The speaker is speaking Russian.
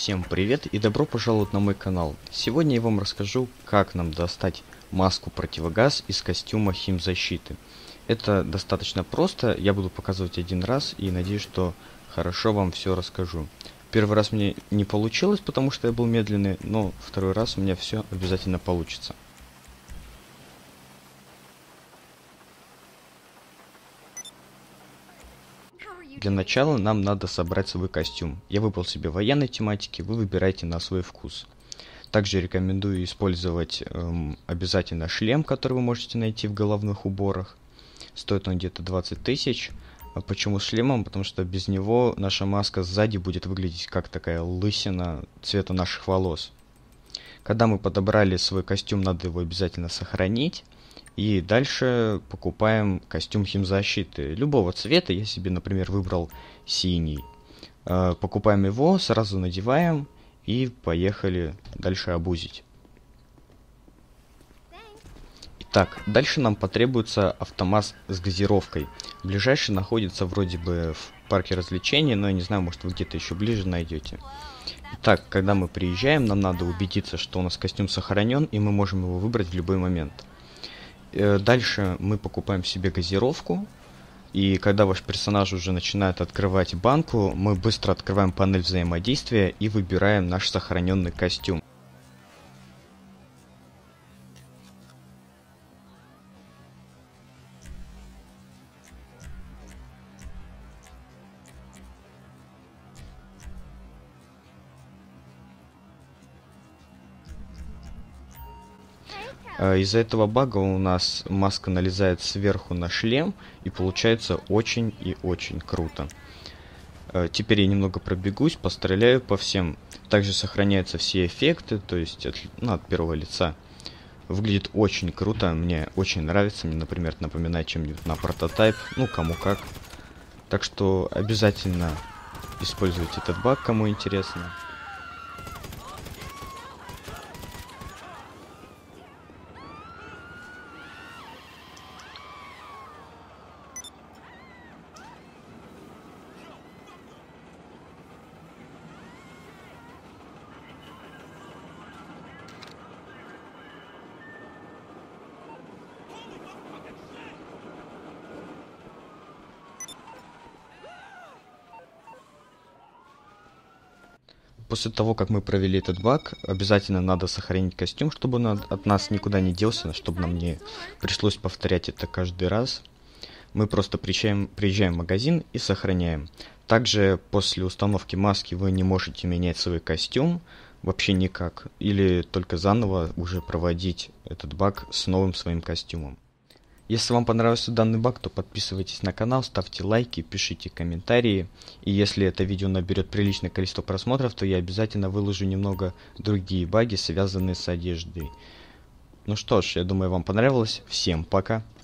Всем привет и добро пожаловать на мой канал. Сегодня я вам расскажу, как нам достать маску противогаз из костюма химзащиты. Это достаточно просто, я буду показывать один раз и надеюсь, что хорошо вам все расскажу. Первый раз мне не получилось, потому что я был медленный, но второй раз у меня все обязательно получится. Для начала нам надо собрать свой костюм. Я выбрал себе военной тематики, вы выбираете на свой вкус. Также рекомендую использовать обязательно шлем, который вы можете найти в головных уборах. Стоит он где-то 20 тысяч. Почему с шлемом? Потому что без него наша маска сзади будет выглядеть как такая лысина цвета наших волос. Когда мы подобрали свой костюм, надо его обязательно сохранить. И дальше покупаем костюм химзащиты любого цвета. Я себе, например, выбрал синий. Покупаем его, сразу надеваем и поехали дальше обузить. Итак, дальше нам потребуется автомат с газировкой. Ближайший находится вроде бы в парке развлечений, но я не знаю, может вы где-то еще ближе найдете. Итак, когда мы приезжаем, нам надо убедиться, что у нас костюм сохранен, и мы можем его выбрать в любой момент. Дальше мы покупаем себе газировку, и когда ваш персонаж уже начинает открывать банку, мы быстро открываем панель взаимодействия и выбираем наш сохраненный костюм. Из-за этого бага у нас маска налезает сверху на шлем, и получается очень и очень круто. Теперь я немного пробегусь, постреляю по всем. Также сохраняются все эффекты, то есть от первого лица. Выглядит очень круто, мне очень нравится, мне, например, напоминает чем-нибудь на прототайп, ну кому как. Так что обязательно используйте этот баг, кому интересно. После того, как мы провели этот баг, обязательно надо сохранить костюм, чтобы он от нас никуда не делся, чтобы нам не пришлось повторять это каждый раз. Мы просто приезжаем в магазин и сохраняем. Также после установки маски вы не можете менять свой костюм вообще никак, или только заново уже проводить этот баг с новым своим костюмом. Если вам понравился данный баг, то подписывайтесь на канал, ставьте лайки, пишите комментарии. И если это видео наберет приличное количество просмотров, то я обязательно выложу немного другие баги, связанные с одеждой. Ну что ж, я думаю, вам понравилось. Всем пока!